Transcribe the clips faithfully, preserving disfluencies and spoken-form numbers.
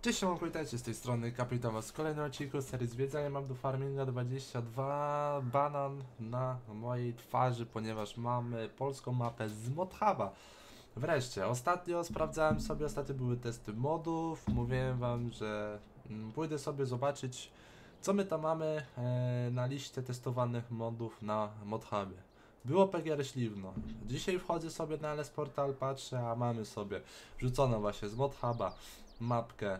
Cześć, siemanko, witajcie, z tej strony Kapitał was w kolejnym odcinku serii Zwiedzania Map do Farminga dwadzieścia dwa. Banan na mojej twarzy, ponieważ mamy polską mapę z ModHuba. Wreszcie, ostatnio sprawdzałem sobie, ostatnio były testy modów, mówiłem wam, że mm, pójdę sobie zobaczyć, co my tam mamy e, na liście testowanych modów na ModHubie. Było P G R Śliwno. Dzisiaj wchodzę sobie na L S Portal, patrzę, a mamy sobie wrzucono właśnie z ModHuba mapkę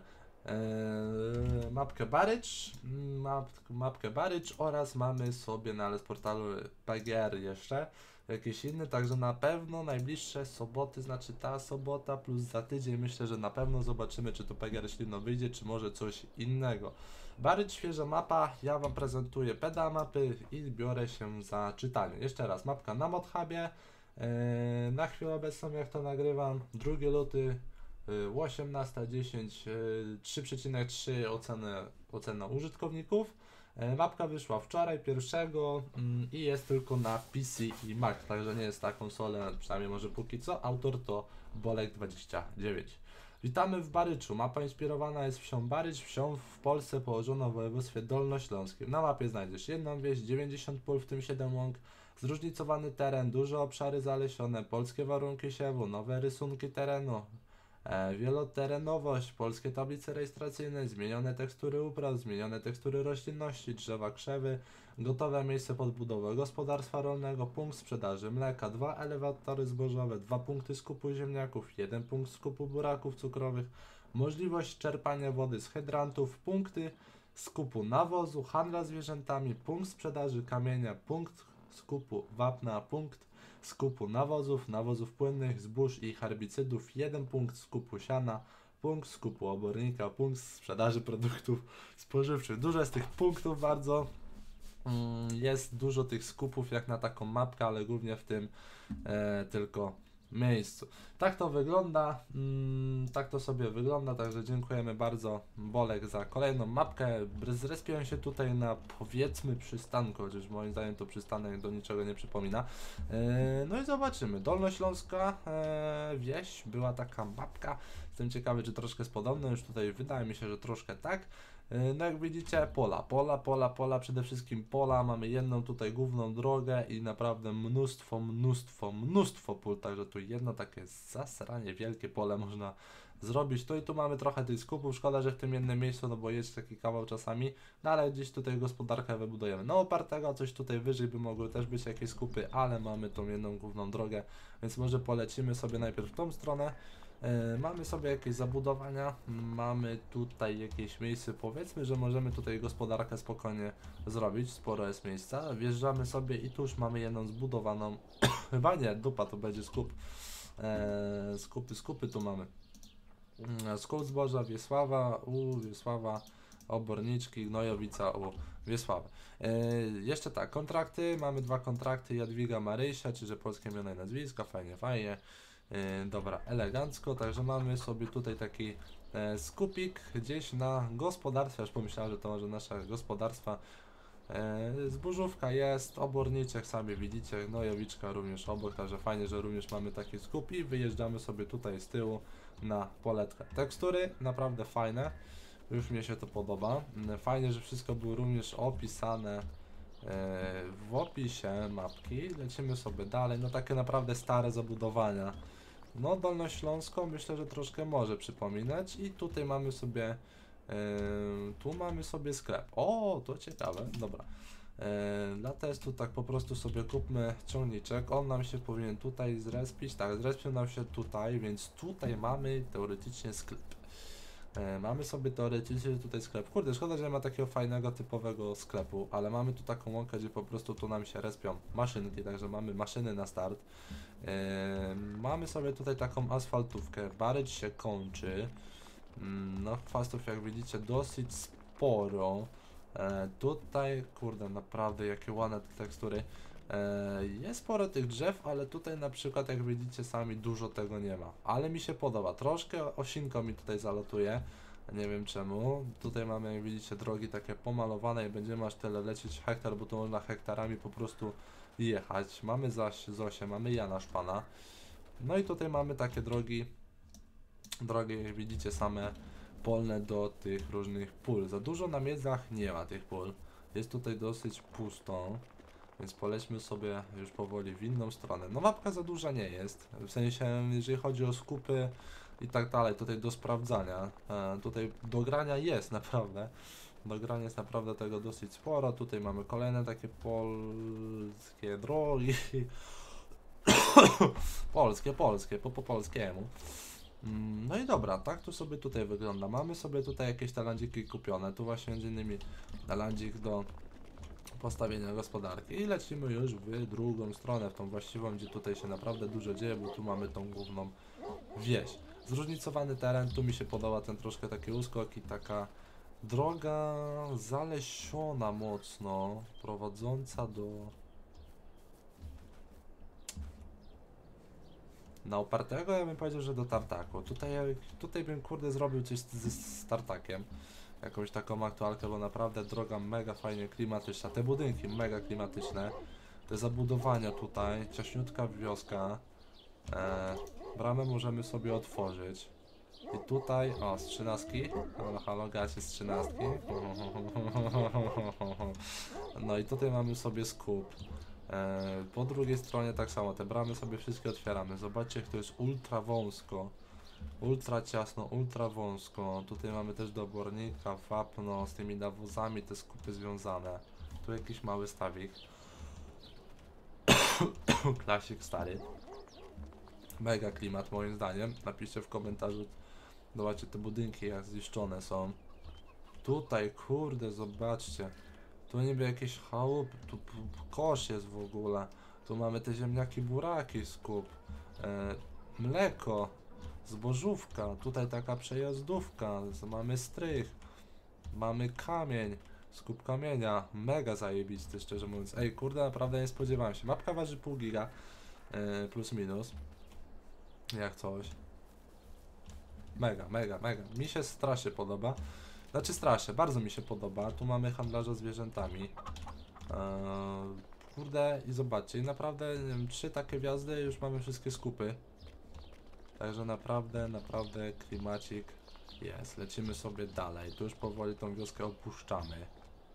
Eee, mapkę Barycz, map, mapkę Barycz oraz mamy sobie na L S Portalu P G R jeszcze jakieś inne, także na pewno najbliższe soboty, znaczy ta sobota plus za tydzień, myślę, że na pewno zobaczymy, czy to P G R Śliwno wyjdzie, czy może coś innego. Barycz, świeża mapa, ja wam prezentuję peda mapy i biorę się za czytanie. Jeszcze raz, mapka na ModHubie, eee, na chwilę obecną jak to nagrywam, drugi luty osiemnasta dziesięć, trzy przecinek trzy ocena, ocena użytkowników. Mapka wyszła wczoraj, pierwszego i jest tylko na P C i Mac, także nie jest ta konsola, przynajmniej może póki co. Autor to Bolek dwadzieścia dziewięć. Witamy w Baryczu. Mapa inspirowana jest wsią Barycz, wsią w Polsce położoną w województwie dolnośląskim. Na mapie znajdziesz jedną wieś, dziewięćdziesiąt pól, w tym siedem łąk, zróżnicowany teren, duże obszary zalesione, polskie warunki siewu, nowe rysunki terenu, E, wieloterenowość, polskie tablice rejestracyjne, zmienione tekstury upraw, zmienione tekstury roślinności, drzewa, krzewy, gotowe miejsce pod budowę gospodarstwa rolnego, punkt sprzedaży mleka, dwa elewatory zbożowe, dwa punkty skupu ziemniaków, jeden punkt skupu buraków cukrowych, możliwość czerpania wody z hydrantów, punkty skupu nawozu, handla zwierzętami, punkt sprzedaży kamienia, punkt skupu wapna, punkt skupu nawozów, nawozów płynnych, zbóż i herbicydów, jeden punkt skupu siana, punkt skupu obornika, punkt sprzedaży produktów spożywczych. Dużo jest tych punktów bardzo, jest dużo tych skupów jak na taką mapkę, ale głównie w tym e, tylko miejscu. Tak to wygląda, mm, tak to sobie wygląda, także dziękujemy bardzo Bolek za kolejną mapkę. Zrespiłem się tutaj na, powiedzmy, przystanku, chociaż moim zdaniem to przystanek do niczego nie przypomina. E, no i zobaczymy. Dolnośląska e, wieś, była taka mapka, jestem ciekawy, czy troszkę jest podobna, już tutaj wydaje mi się, że troszkę tak. No jak widzicie, pola, pola, pola, pola, przede wszystkim pola, mamy jedną tutaj główną drogę i naprawdę mnóstwo, mnóstwo, mnóstwo pól, także tu jedno takie zasranie wielkie pole można zrobić. Tu i tu mamy trochę tych skupów, szkoda, że w tym jednym miejscu, no bo jest taki kawał czasami, no ale gdzieś tutaj gospodarkę wybudujemy. No opartego, coś tutaj wyżej by mogły też być jakieś skupy, ale mamy tą jedną główną drogę, więc może polecimy sobie najpierw w tą stronę. Yy, mamy sobie jakieś zabudowania, mamy tutaj jakieś miejsce, powiedzmy, że możemy tutaj gospodarkę spokojnie zrobić, sporo jest miejsca, wjeżdżamy sobie i tu już mamy jedną zbudowaną, chyba nie, dupa to będzie skup, yy, skupy, skupy tu mamy, yy, skup zboża, Wiesława, u Wiesława, Oborniczki, Gnojowica u Wiesławy. Yy, jeszcze tak, kontrakty, mamy dwa kontrakty, Jadwiga Marysia, czyli że polskie imiona i nazwiska, fajnie, fajnie. Yy, dobra, elegancko, także mamy sobie tutaj taki e, skupik gdzieś na gospodarstwie, aż pomyślałem, że to może nasze gospodarstwa. E, zbożówka jest, oborniczek sami widzicie, gnojowiczka również obok, także fajnie, że również mamy taki skup i wyjeżdżamy sobie tutaj z tyłu na poletkę. Tekstury naprawdę fajne, już mi się to podoba, fajnie, że wszystko było również opisane w opisie mapki. Lecimy sobie dalej, no takie naprawdę stare zabudowania. No Dolnośląską myślę, że troszkę może przypominać i tutaj mamy sobie yy, tu mamy sobie sklep. O, to ciekawe, dobra. Yy, dla testu tak po prostu sobie kupmy ciągniczek, on nam się powinien tutaj zrespić, tak, zrespił nam się tutaj, więc tutaj mamy teoretycznie sklep. E, mamy sobie teoretycznie tutaj sklep. Kurde, szkoda, że nie ma takiego fajnego, typowego sklepu, ale mamy tu taką łąkę, gdzie po prostu tu nam się respią maszynki, także mamy maszyny na start. E, mamy sobie tutaj taką asfaltówkę, Barycz się kończy. Mm, no chwastów, jak widzicie, dosyć sporo. E, tutaj, kurde, naprawdę jakie ładne te tekstury. E, jest sporo tych drzew, ale tutaj na przykład, jak widzicie sami, dużo tego nie ma. Ale mi się podoba. Troszkę osinko mi tutaj zalatuje. Nie wiem czemu. Tutaj mamy, jak widzicie, drogi takie pomalowane i będziemy aż tyle lecieć hektar, bo tu można hektarami po prostu jechać. Mamy zaś Zosię, mamy Jana Szpana. No i tutaj mamy takie drogi. Drogi, jak widzicie, same polne do tych różnych pól. Za dużo na miedzach nie ma tych pól. Jest tutaj dosyć pusto, więc polećmy sobie już powoli w inną stronę. No mapka za duża nie jest, w sensie jeżeli chodzi o skupy i tak dalej, tutaj do sprawdzania, e, tutaj do grania jest naprawdę. Do grania jest naprawdę tego dosyć sporo. Tutaj mamy kolejne takie polskie drogi. polskie, polskie, po, po polskiemu. Mm, No i dobra, tak to sobie tutaj wygląda. Mamy sobie tutaj jakieś te landziki kupione. Tu właśnie między innymi landzik do postawienia gospodarki. I lecimy już w drugą stronę, w tą właściwą, gdzie tutaj się naprawdę dużo dzieje, bo tu mamy tą główną wieś. Zróżnicowany teren, tu mi się podoba ten troszkę taki uskok i taka droga zalesiona mocno, prowadząca do... Na upartego ja bym powiedział, że do tartaku. Tutaj, tutaj bym kurde zrobił coś z, z tartakiem. Jakąś taką aktualkę, bo naprawdę droga mega fajnie klimatyczna. Te budynki mega klimatyczne. Te zabudowania tutaj, ciaśniutka wioska. E, bramę możemy sobie otworzyć. I tutaj, o, z trzynastki. Halo, halo, gacie z trzynastki. No i tutaj mamy sobie skup. E, po drugiej stronie tak samo, te bramy sobie wszystkie otwieramy. Zobaczcie, jak to jest ultra wąsko. Ultra ciasno, ultra wąsko. Tutaj mamy też do obornika, wapno z tymi nawozami, te skupy związane. Tu jakiś mały stawik. Klasik stary. Mega klimat moim zdaniem. Napiszcie w komentarzu. Zobaczcie te budynki jak zniszczone są. Tutaj kurde zobaczcie. Tu niby jakieś chałupy, tu kosz jest w ogóle. Tu mamy te ziemniaki, buraki, skup. E, mleko. Zbożówka, tutaj taka przejazdówka, mamy strych, mamy kamień, skup kamienia, mega zajebisty szczerze mówiąc. Ej kurde, naprawdę nie spodziewałem się. Mapka waży pół giga, yy, plus minus, jak coś. Mega, mega, mega, mi się strasznie podoba, znaczy strasznie, bardzo mi się podoba. Tu mamy handlarza zwierzętami, yy, kurde i zobaczcie, i naprawdę nie wiem, trzy takie wjazdy już mamy wszystkie skupy. Także naprawdę, naprawdę klimacik jest. Lecimy sobie dalej. Tu już powoli tą wioskę opuszczamy.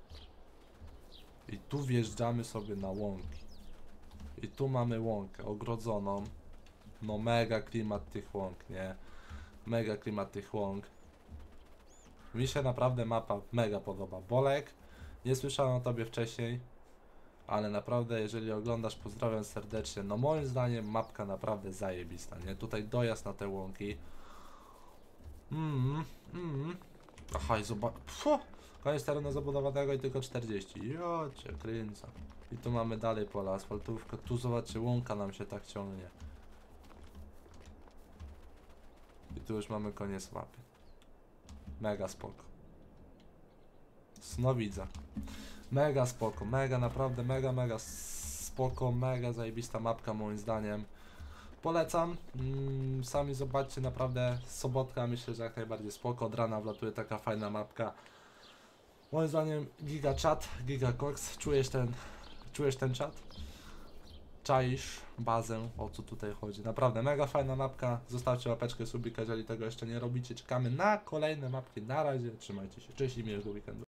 I tu wjeżdżamy sobie na łąki. I tu mamy łąkę ogrodzoną. No mega klimat tych łąk, nie? Mega klimat tych łąk. Mi się naprawdę mapa mega podoba. Bolek, nie słyszałem o tobie wcześniej. Ale naprawdę, jeżeli oglądasz, pozdrawiam serdecznie. No moim zdaniem mapka naprawdę zajebista, nie? Tutaj dojazd na te łąki. Mmm, mmm. Aha, i zobacz. Koniec terenu zabudowanego i tylko czterdzieści. Ja cię kręcę. I tu mamy dalej pola asfaltówka. Tu zobaczcie, łąka nam się tak ciągnie. I tu już mamy koniec mapy. Mega spoko. Snowidza. Mega spoko, mega naprawdę, mega, mega spoko, mega zajebista mapka moim zdaniem. Polecam, mm, sami zobaczcie, naprawdę sobotka myślę, że jak najbardziej spoko, od rana wlatuje taka fajna mapka. Moim zdaniem giga chat, giga koks, czujesz ten, czujesz ten czat? Czaisz bazę, o co tutaj chodzi, naprawdę mega fajna mapka, zostawcie łapeczkę, subika, jeżeli tego jeszcze nie robicie, czekamy na kolejne mapki, na razie, trzymajcie się, cześć i miłego weekendu.